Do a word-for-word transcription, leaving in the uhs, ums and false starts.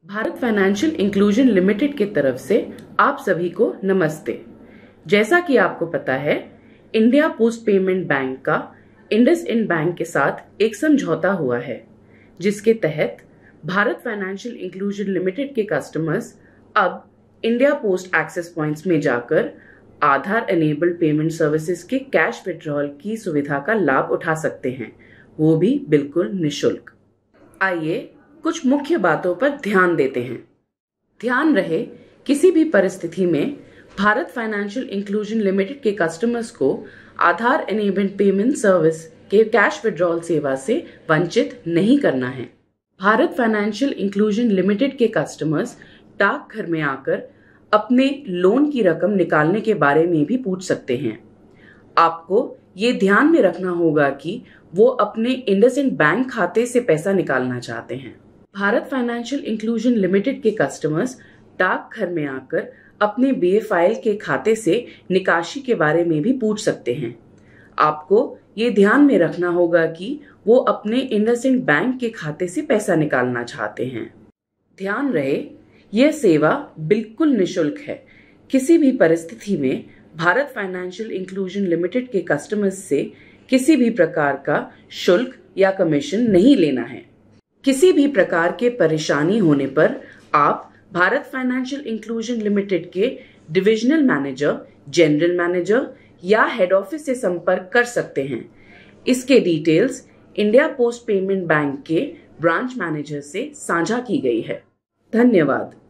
Bharat financial inclusion limited की तरफ से आप सभी को नमस्ते। जैसा कि आपको पता है, इंडिया पोस्ट पेमेंट बैंक का इंडसइंड बैंक के साथ एक समझौता हुआ है, जिसके तहत भारत फाइनेंशियल इंक्लूजन लिमिटेड के कस्टमर्स अब इंडिया पोस्ट एक्सेस पॉइंट्स में जाकर आधार एनेबल्ड पेमेंट सर्विसेज के कैश विड्रॉल की सुविधा का लाभ उठा सकते हैं, वो भी बिल्कुल निशुल्क। आइए कुछ मुख्य बातों पर ध्यान देते हैं। ध्यान रहे, किसी भी परिस्थिति में भारत फाइनेंशियल इंक्लूजन लिमिटेड के कस्टमर्स को आधार एनेबल्ड पेमेंट सर्विस के कैश विड्रॉल सेवा से वंचित नहीं करना है। भारत फाइनेंशियल इंक्लूजन लिमिटेड के कस्टमर्स डाकघर में आकर अपने लोन की रकम निकालने के बारे में भी पूछ सकते हैं। आपको ये ध्यान में रखना होगा कि वो अपने इंडसइंड बैंक खाते से पैसा निकालना चाहते हैं। भारत फाइनेंशियल इंक्लूजन लिमिटेड के कस्टमर्स डाकघर में आकर अपने बे फाइल के खाते से निकासी के बारे में भी पूछ सकते हैं। आपको ये ध्यान में रखना होगा कि वो अपने इंडसइंड बैंक के खाते से पैसा निकालना चाहते हैं। ध्यान रहे, यह सेवा बिल्कुल निशुल्क है। किसी भी परिस्थिति में भारत फाइनेंशियल इंक्लूजन लिमिटेड के कस्टमर्स से किसी भी प्रकार का शुल्क या कमीशन नहीं लेना है। किसी भी प्रकार के परेशानी होने पर आप भारत फाइनेंशियल इंक्लूजन लिमिटेड के डिविजनल मैनेजर, जनरल मैनेजर या हेड ऑफिस से संपर्क कर सकते हैं। इसके details India post payment bank के ब्रांच मैनेजर से साझा की गई है। धन्यवाद।